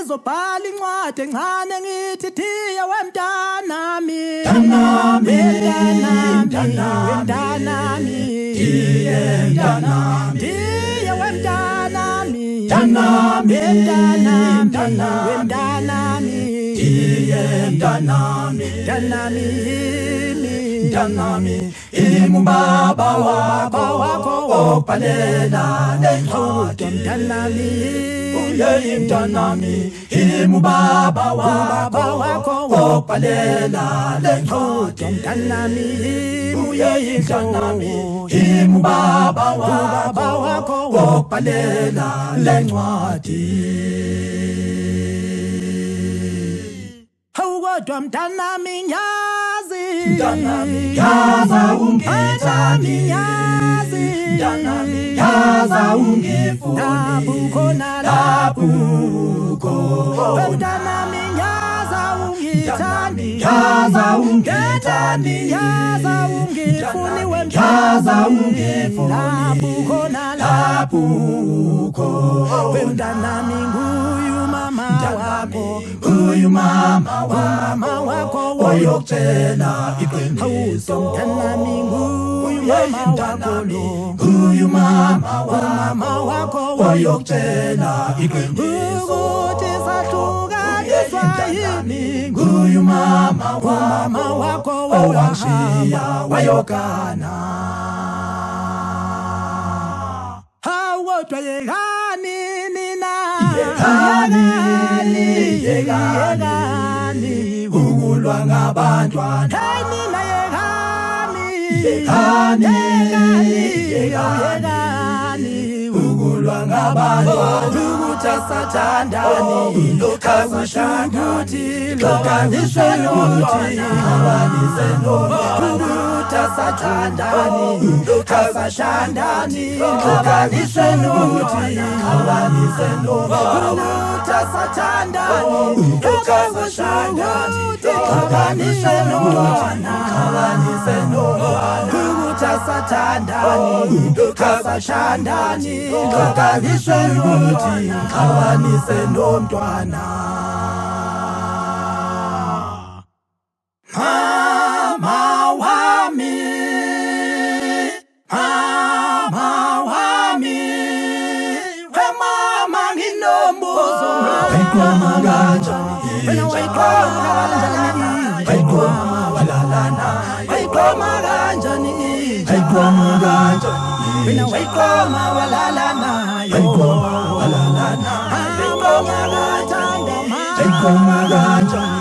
ngizobhala incwadi encane ngithi thiya wemntanami mntanami mntanami thiya mntanami thiya wemntanami mntanami wemntanami thiya mntanami mntanami imubaba wakho obhalela lencwadi mntanami mntanami imubaba wakho obhalela lencwadi mntanami mntanami imubaba wakho obhalela lencwadi kodwa mntanami nyazi mntanami yaza ungithandi nyazi mntanami yaza ungifuni lapho mntanami yaza ungithandi yaza ungithandi yaza ungifuni yaza ungifuni lapho mntanami nguyu mama wakho uyu mama wakho oyokutshela iqiniso mntanami nguyu mama wakho uyu mama wakho oyokutshela iqiniso ukuthi sahlukaniswa yini nguyu mama wakho owangshiya wayokana kodwa yekani nina yekani ukulwa ngabantwana nina yekani ukulwa ngabantwana ukuthi asathandani lokazishukuthi lokazishukuthi abalise ukuthi asathandani asashandani lokazishukuthi abalise ukuthi asathandani lokazishukuthi abalise ukuthi asathandani asashandani lokazishukuthi abalise nomntwana mama wami we mama nginombuzo wayiqoma kanjani wena wayiqoma kanjani wayiqoma walalana wayiqoma kanjani wayiqoma kanjani wena wayiqoma walalana wayiqoma walalana wayiqoma kanjani wayiqoma kanjani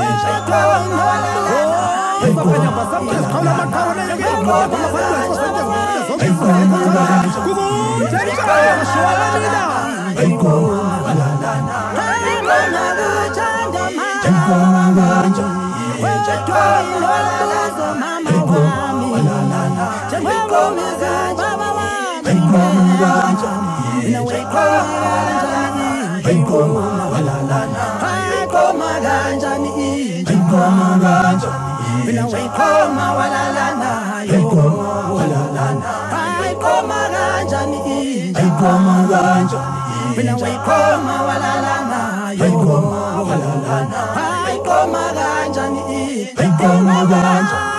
Wena wayiqoma walalana wayiqoma walalana wayiqoma kanjani wayiqoma kanjani wena wayiqoma walalana wayiqoma walalana wayiqoma kanjani wayiqoma kanjani